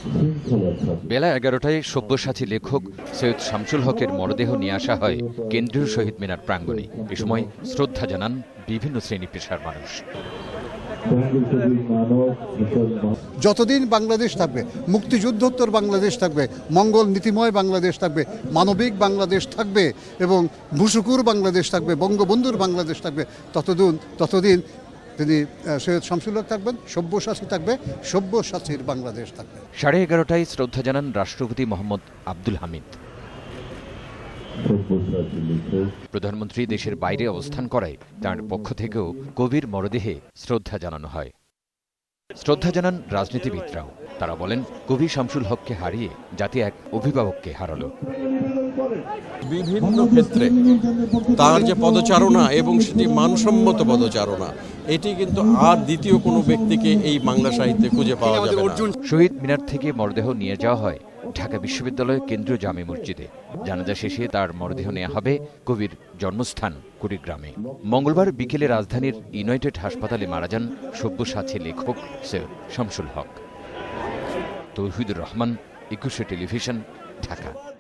বেলা 11টায় সব্যসাচী লেখক সৈয়দ শামসুল হকের মরদেহ নিয়ে আসা হয় কেন্দ্রীয় শহীদ মিনার প্রাঙ্গণে। এ সময় শ্রদ্ধা জানান বিভিন্ন শ্রেণী পেশার মানুষ। যতদিন বাংলাদেশ থাকবে, মুক্তিযুদ্ধোত্তর বাংলাদেশ থাকবে, মঙ্গল নীতিময় বাংলাদেশ থাকবে, মানবিক বাংলাদেশ থাকবে এবং ভূসুকুর বাংলাদেশ থাকবে, বঙ্গবন্ধুর বাংলাদেশ থাকবে, ততদিন তিনি সৈয়দ শামসুল হক থাকবেন, সব্যসাচী থাকবে, সব্যসাচীর বাংলাদেশ থাকবে। 11:30টায় শ্রদ্ধা জানান রাষ্ট্রপতি মোহাম্মদ আব্দুল হামিদ। প্রধানমন্ত্রী দেশের বাইরে অবস্থান করায় তার পক্ষ থেকেও কবির মরদেহে শ্রদ্ধা জানানো হয়। শ্রদ্ধা জানান রাজনীতিবিদরাও। তারা বলেন, কবি শামসুল হককে হারিয়ে জাতি এক অভিভাবককে হারালো। বিভিন্ন ক্ষেত্রে তার যে পদচারণা এবং সেটি মানসম্মত পদচারণা, এটি কিন্তু আর দ্বিতীয় কোনো ব্যক্তিকে এই বাংলা সাহিত্যে খুঁজে পাওয়া যাবে না। শহীদ মিনার থেকে মরদেহ নিয়ে যাওয়া হয় ঢাকা বিশ্ববিদ্যালয়ের কেন্দ্রীয় জামে মসজিদে। জানাজা শেষে তার মরদেহ নেওয়া হবে কবির জন্মস্থান কুড়িগ্রামে। মঙ্গলবার বিকেলে রাজধানীর ইউনাইটেড হাসপাতালে মারা যান সব্যসাচী লেখক সৈয়দ শামসুল হক। তৌহিদুর রহমান, 21 টেলিভিশন, ঢাকা।